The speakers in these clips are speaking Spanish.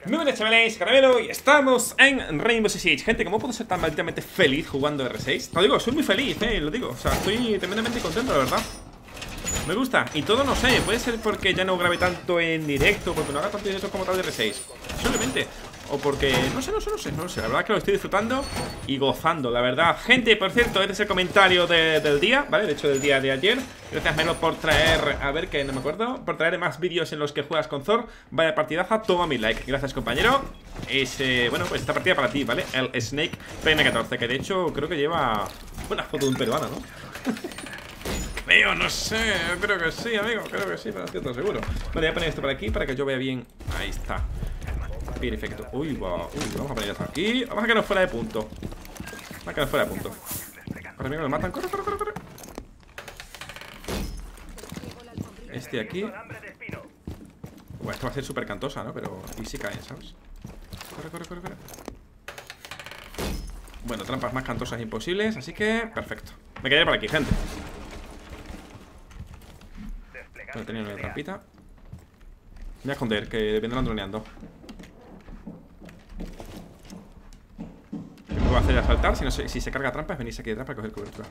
Muy buenas chavales, Caramelo, y estamos en Rainbow Six Siege. Gente, ¿cómo puedo ser tan malditamente feliz jugando R6? Lo digo, soy muy feliz, lo digo. O sea, estoy tremendamente contento, la verdad. Me gusta, y todo no sé, puede ser porque ya no grabé tanto en directo, porque no haga tanto directo como tal de R6 simplemente, o porque, no sé, la verdad es que lo estoy disfrutando y gozando, la verdad. Gente, por cierto, este es el comentario del día, ¿vale? De hecho, del día de ayer. Gracias, Melo, por traer, a ver, que no me acuerdo, por traer más vídeos en los que juegas con Thor. Vaya partidaza, toma mi like. Gracias, compañero. Bueno, pues esta partida para ti, ¿vale? El Snake PM14, que de hecho creo que lleva una foto de un peruano, ¿no? Amigo, no sé, creo que sí, amigo, creo que sí, pero no estoy todo seguro. Vale, voy a poner esto por aquí para que yo vea bien. Ahí está. Perfecto. Uy, vamos a poner esto aquí. Vamos a que nos fuera de punto. Vamos a que nos fuera de punto. Ahora mismo lo matan. Corre, corre, corre, corre. Este aquí. Bueno, esto va a ser súper cantosa, ¿no? Pero y sí caen, ¿sabes? Corre, corre, corre, corre. Bueno, trampas más cantosas imposibles, así que perfecto. Me quedaré por aquí, gente. Bueno, tenía una trampita. Me voy a esconder, que vendrán droneando. ¿Qué puedo hacer? A saltar. Si se carga trampa, es venirse aquí detrás para coger cobertura.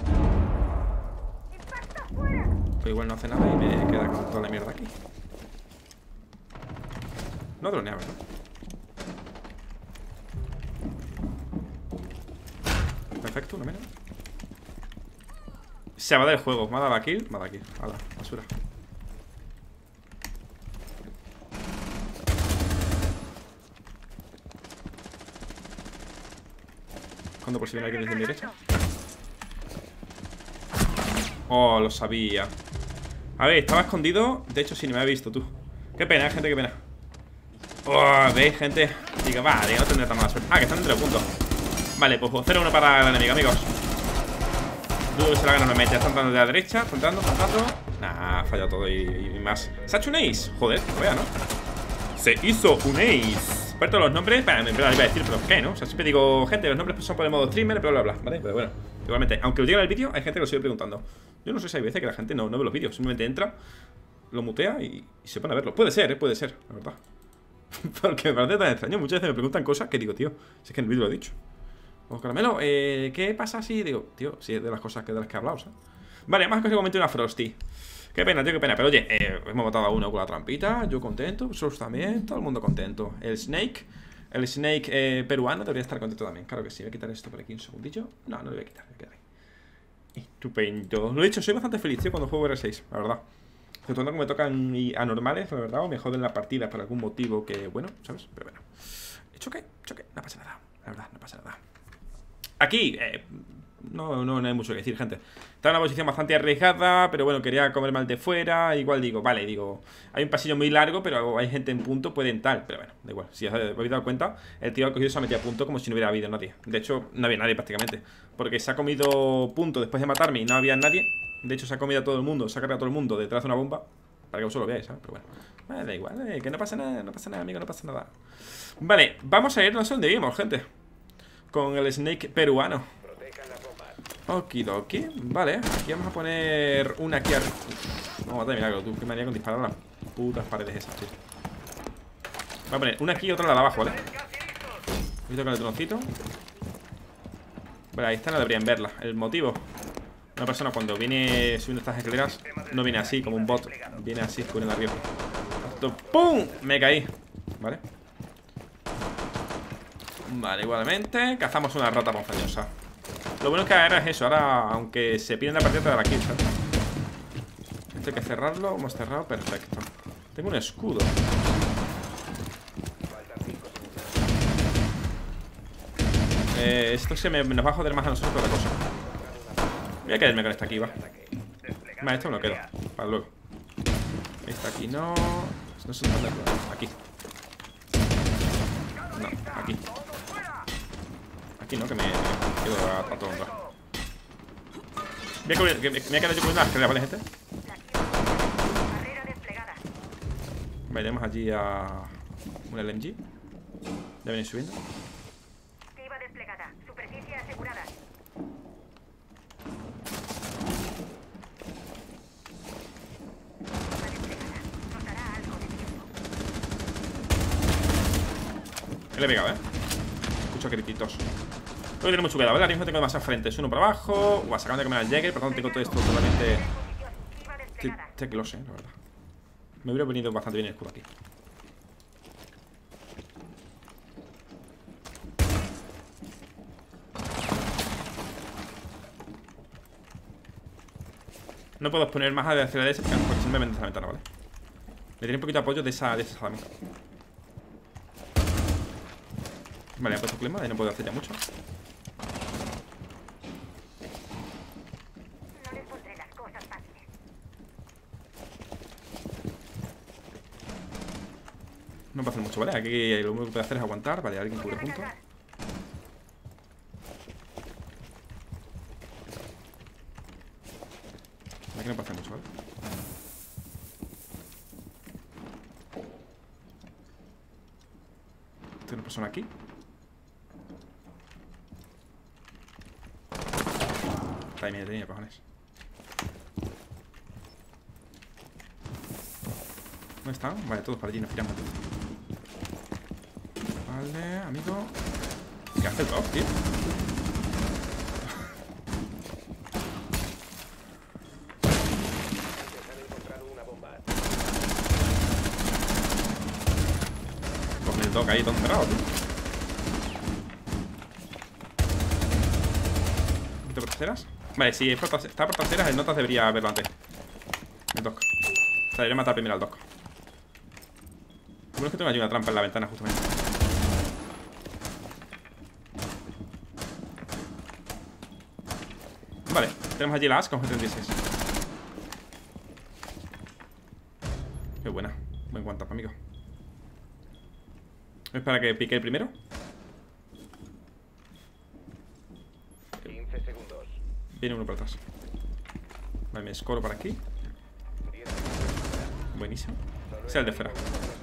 Pero igual no hace nada y me queda con toda la mierda aquí. No dronea, ¿verdad? Perfecto, una menos. Se va del juego. Me ha dado la kill. Me ha dado la kill. A la basura. Cuando por si viene alguien desde mi derecha. Oh, lo sabía. A ver, estaba escondido. De hecho, sí, ni me había visto tú. Qué pena, gente, qué pena. Oh, veis, gente. Digo, vale, no tendré tan mala suerte. Ah, que están entre puntos. Vale, pues 0-1 para el enemigo, amigos. Se la gana me mete. Está entrando de la derecha. Está entrando. Nah, ha fallado todo y más. ¿Se ha hecho un ace? Joder, vea, ¿no? Se hizo un ace. Parto los nombres, me iba a decir, pero ¿qué, no? O sea, siempre digo, gente, los nombres son por el modo streamer, bla, bla, bla, ¿vale? Pero bueno, igualmente, aunque lo diga en el vídeo, hay gente que lo sigue preguntando. Yo no sé si hay veces que la gente no ve los vídeos, simplemente entra, lo mutea y se pone a verlo. Puede ser, la verdad. Porque me parece tan extraño. Muchas veces me preguntan cosas que digo, tío, si es que en el vídeo lo he dicho. O Caramelo, ¿qué pasa si? Digo, tío, si es de las cosas de las que he hablado, ¿sabes? Vale, más que se comenté una Frosty. Qué pena, tío, qué pena. Pero oye, hemos matado a uno con la trampita. Yo contento, vosotros también, todo el mundo contento. El Snake peruano debería estar contento también. Claro que sí, voy a quitar esto por aquí un segundillo. No, no lo voy a quitar, voy a quedar ahí. Estupendo. Lo he dicho, soy bastante feliz, tío, cuando juego R6, la verdad. Sobre todo cuando me tocan anormales, la verdad, o me joden la partida por algún motivo que, bueno, ¿sabes? Pero bueno. Choque, no pasa nada. La verdad, no pasa nada. Aquí, no hay mucho que decir, gente. Está en una posición bastante arriesgada, pero bueno, quería comer mal de fuera. Igual digo, vale, hay un pasillo muy largo, pero hay gente en punto, pueden tal. Pero bueno, da igual, si os habéis dado cuenta, el tío ha cogido y se ha metido a punto como si no hubiera habido nadie. De hecho, no había nadie prácticamente, porque se ha comido punto después de matarme y no había nadie. De hecho, se ha comido a todo el mundo, se ha cargado a todo el mundo detrás de una bomba, para que vosotros lo veáis, ¿sabes? Pero bueno, da igual, que no pasa nada, amigo, no pasa nada. Vale, vamos a ir, no sé dónde vivimos, gente. Con el Snake peruano. Okidoki, vale, aquí vamos a poner una aquí arriba. Vamos a matar de milagro, tú, qué manía con disparar a las putas paredes esas, tío. Voy a poner una aquí y otra la de abajo, ¿vale? Visto con el troncito. Vale, ahí está, no deberían verla. El motivo: una persona cuando viene subiendo estas escaleras no viene así, como un bot. Viene así, cubriendo arriba. ¡Pum! Me caí, ¿vale? Vale, igualmente cazamos una rata ponzoñosa. Lo bueno es que ahora es eso. Ahora, aunque se pide la partida, te da la kill, ¿sabes? Esto hay que cerrarlo. Hemos cerrado, perfecto. Tengo un escudo. Esto nos va a joder más a nosotros que otra cosa. Voy a quedarme con esta aquí, va. Vale, esto me lo quedo para luego. Esta aquí no. No sé dónde. Aquí. No, aquí. Aquí no, que me quedo a todo mundo. Me voy a quedar yo cubriendo las escaleras, ¿vale, gente? Vale, tenemos allí a un LMG. Ya viene subiendo. Le he pegado, Escucho grititos. Tengo que tener mucho cuidado, ¿vale? Ahora mismo tengo demasiados frentes. Uno por abajo. Se acaban de comer al Jäger. Por tanto tengo todo esto totalmente teclose, la verdad. Me hubiera venido bastante bien el escudo aquí. No puedo poner más hacia la DS porque simplemente esa ventana, ¿vale? Le tiene un poquito de apoyo de esa salami. Vale, he puesto clima y no puedo hacer ya mucho. No puedo hacer mucho, ¿vale? Aquí lo único que puedo hacer es aguantar. Vale, alguien cubre punto. Aquí no puedo hacer mucho, ¿vale? Tengo una persona aquí. Ahí me tenía, cojones. ¿Dónde están? Vale, todos para allí, nos giramos. Vale, amigo. ¿Qué hace el top, tío? Con el dog ahí todo cerrado, tío. ¿Un poquito por traseras? Vale, si está por traseras, el notas debería verlo antes. El dog. O sea, debería matar primero al dog. Lo bueno es que tengo allí una trampa en la ventana, justamente. Vale, tenemos allí la As con G36. Qué buena. Buen guantap, amigo. Espera que pique el primero. 15 segundos. Viene uno por atrás. Vale, me escoro por aquí. Buenísimo. Sea el de fuera.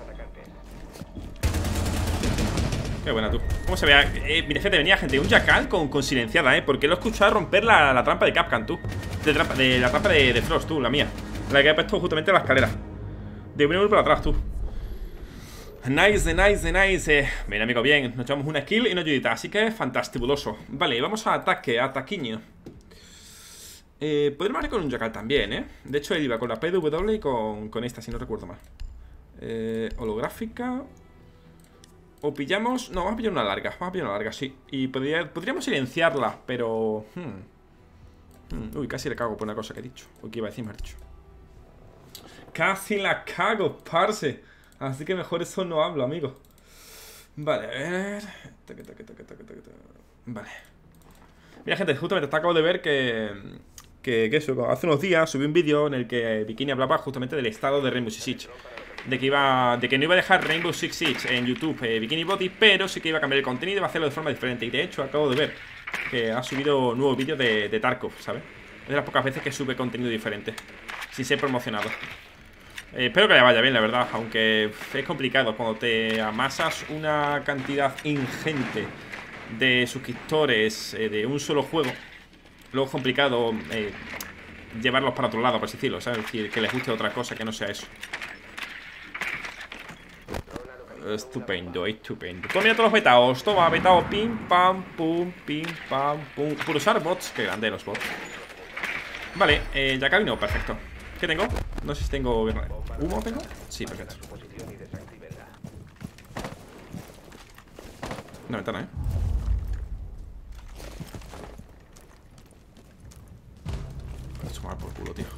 Qué buena tú. ¿Cómo se ve? Mira, fíjate, venía gente. Un Jackal con silenciada, porque lo he escuchado romper la trampa de Capcan, tú. De la trampa de Frost, tú, la mía. La que he puesto justamente en la escalera. De un por atrás, tú. Nice, nice. Bien, amigo, bien. Nos llevamos una kill y una ayudita. Así que fantastibuloso. Vale, vamos a ataquiño. Podríamos ir con un Jackal también, De hecho, él iba con la PW y con esta, si no recuerdo mal. Holográfica. O pillamos... No, vamos a pillar una larga. Vamos a pillar una larga, sí. Y podríamos silenciarla, pero... Uy, casi le cago por una cosa que he dicho. O que iba a decir, me ha dicho. Casi la cago, parce. Así que mejor eso no hablo, amigo. Vale, a ver... Vale. Mira, gente, justamente te acabo de ver que eso, hace unos días subí un vídeo en el que Bikini hablaba justamente del estado de Rainbow Six Siege. De que no iba a dejar Rainbow Six Siege en YouTube Bikini Body, pero sí que iba a cambiar el contenido y iba a hacerlo de forma diferente. Y de hecho acabo de ver que ha subido nuevos vídeos de Tarkov, ¿sabes? Es de las pocas veces que sube contenido diferente sin ser promocionado. Espero que le vaya bien, la verdad. Aunque es complicado cuando te amasas una cantidad ingente de suscriptores de un solo juego. Luego es complicado llevarlos para otro lado, por así decirlo, ¿sabes? Es decir, que les guste otra cosa que no sea eso. Estupendo, estupendo. Toma, mira todos los vetaos. Toma, vetao, pim, pam, pum, pim, pam, pum. Por usar bots, qué grande los bots. Vale, ya camino, perfecto. ¿Qué tengo? No sé si tengo... ¿Humo tengo? Sí, perfecto. Una ventana, Sumar por culo, tío.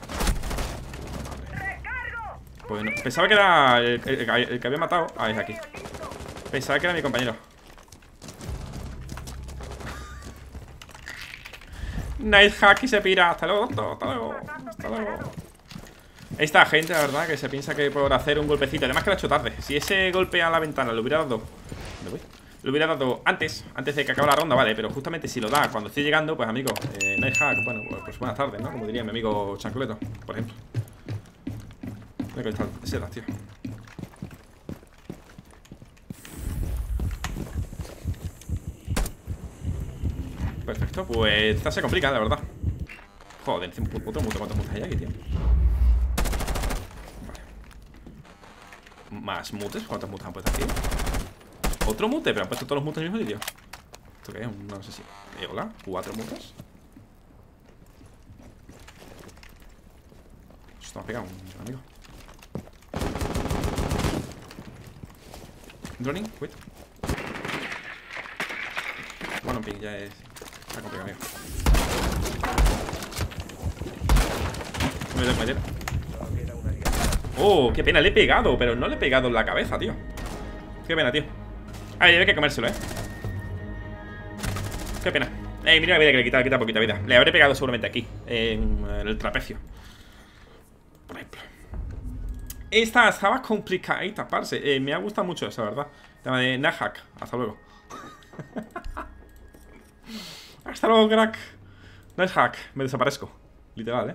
Pues no, pensaba que era el que había matado. Ah, es aquí. Pensaba que era mi compañero. Nice hack y se pira. Hasta luego, tonto. Hasta luego. Hasta luego. Esta gente, la verdad, que se piensa que por hacer un golpecito. Además que lo ha hecho tarde. Si ese golpe a la ventana lo hubiera dado... ¿Dónde voy? Lo hubiera dado antes de que acabe la ronda, vale. Pero justamente si lo da cuando estoy llegando, pues amigo, nice hack. Bueno, pues buenas tardes, ¿no? Como diría mi amigo Chancleto, por ejemplo. Mira que está setas, tío. Perfecto, pues esta se complica, la verdad. Joder, otro mute, ¿cuántos mutes hay aquí, tío? Vale. ¿Más mutes? ¿Cuántos mutes han puesto aquí? Otro mute, pero han puesto todos los mutes en el mismo sitio. ¿Esto qué es? No sé si... hola, 4 mutes. Esto me ha pegado un amigo. Droning, wait. Bueno, ping, ya es... Está complicado, amigo. No me tengo que meter. Oh, qué pena, le he pegado. Pero no le he pegado en la cabeza, tío. Qué pena, tío. A ver, hay que comérselo, Qué pena. Mira la vida que le quita poquita vida. Le habré pegado seguramente aquí, en el trapecio, por ejemplo. Estaba complicadita, parce. Me ha gustado mucho eso, la verdad. El tema de Nahak. Hasta luego. Hasta luego, crack. Nahak. Me desaparezco. Literal,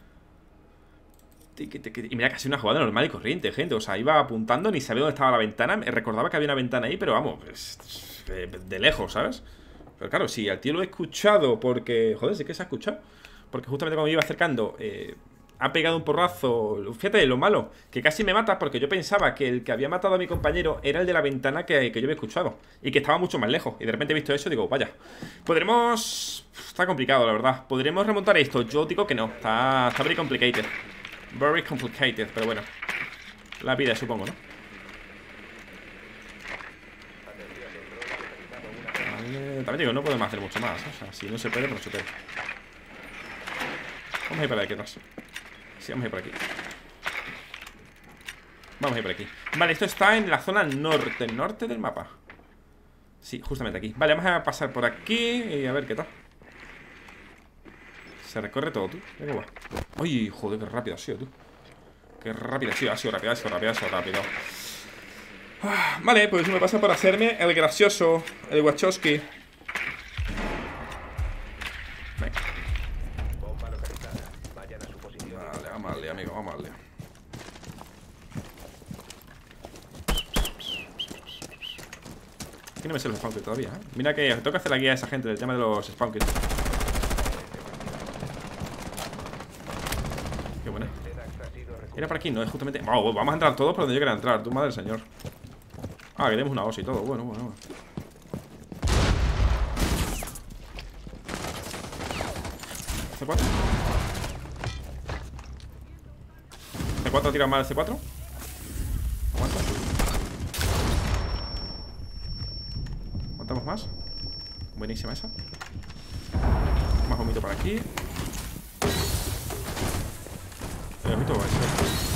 Y mira, casi una jugada normal y corriente, gente. O sea, iba apuntando, ni sabía dónde estaba la ventana. Me recordaba que había una ventana ahí, pero vamos, pues, de lejos, ¿sabes? Pero claro, sí, al tío lo he escuchado porque... Joder, sí que se ha escuchado. Porque justamente cuando me iba acercando, ha pegado un porrazo. Fíjate lo malo, que casi me mata, porque yo pensaba que el que había matado a mi compañero era el de la ventana que yo había escuchado, y que estaba mucho más lejos. Y de repente he visto eso y digo, vaya, podremos... Está complicado, la verdad. ¿Podremos remontar esto? Yo digo que no. Está very complicated. Very complicated, pero bueno. La vida, supongo, ¿no? Vale, también digo, no podemos hacer mucho más, O sea, si no se puede, pues no se puede. Vamos a ir para aquí atrás. Sí, vamos a ir por aquí. Vamos a ir por aquí. Vale, esto está en la zona norte del mapa. Sí, justamente aquí. Vale, vamos a pasar por aquí y a ver qué tal. Se recorre todo, tú. Mira cómo va. Uy, joder, qué rápido ha sido, tú. Qué rápido ha sido rápido, ha sido rápido. Vale, pues me pasa por hacerme el gracioso, el Wachowski. Venga. Vale, vamos a darle, amigo, vamos a darle. Aquí no me sé los spawn kills todavía, Mira que tengo que hacer la guía a esa gente del tema de los spawn kills. Qué buena. Era por aquí, no, es justamente... Wow, vamos a entrar todos por donde yo quiera entrar, tu madre del señor. Ah, que tenemos una OS y todo, bueno. C4. C4 tira mal el C4. Aguantamos más. Buenísima esa. Más vomito por aquí. El vomito va a ser.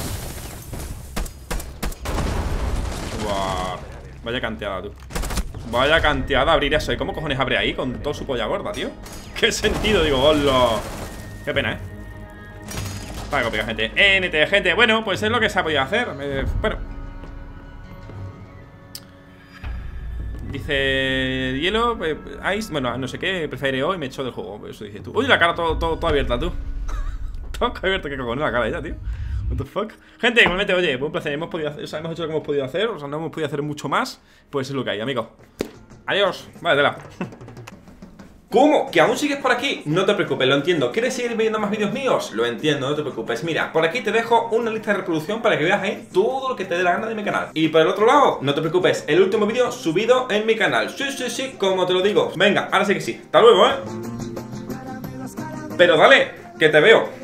Buah. Vaya canteada, tú. Vaya canteada abrir eso. ¿Y cómo cojones abre ahí con todo su polla gorda, tío? ¿Qué sentido? Digo, hola. Qué pena, Para copiar, gente. NT, gente. Bueno, pues es lo que se ha podido hacer. Bueno. Dice hielo, ice, bueno, no sé qué, prefiere hoy, me echó del juego. Eso dice tú. Uy, la cara todo abierta, tú. Todo abierta, que cojones la cara ya, tío. What the fuck. Gente, igualmente, oye, buen placer. Hemos hecho lo que hemos podido hacer. O sea, no hemos podido hacer mucho más. Pues es lo que hay, amigo. Adiós. Vale, tela. ¿Cómo? ¿Que aún sigues por aquí? No te preocupes, lo entiendo. ¿Quieres seguir viendo más vídeos míos? Lo entiendo, no te preocupes. Mira, por aquí te dejo una lista de reproducción para que veas ahí todo lo que te dé la gana de mi canal. Y por el otro lado, no te preocupes, el último vídeo subido en mi canal. Sí, como te lo digo. Venga, ahora sí que sí. Hasta luego, Pero dale, que te veo.